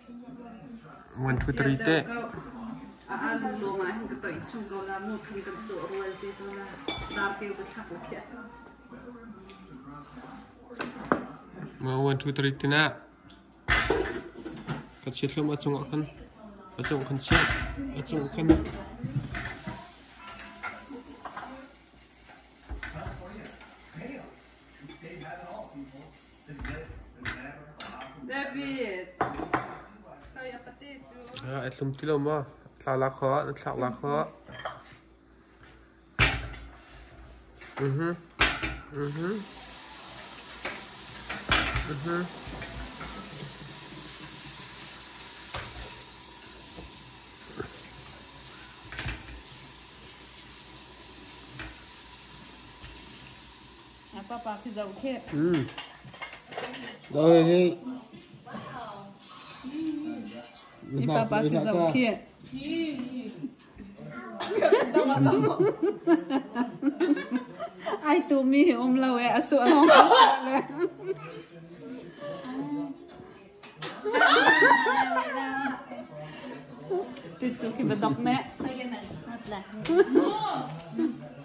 1 2 3 te lo ma hin ka toi chu ko la mu khan ka chu rual te to la dar te ko thak ko khia ma 1 2 3 te na ka che thlom achung khan che achung khan David kaya pati chu ai tlum ti lo ma thla la kho papa khi dầu khê rồi hey papa khi dầu khê ai tu mi lâu e asu long tisu khi bedok ne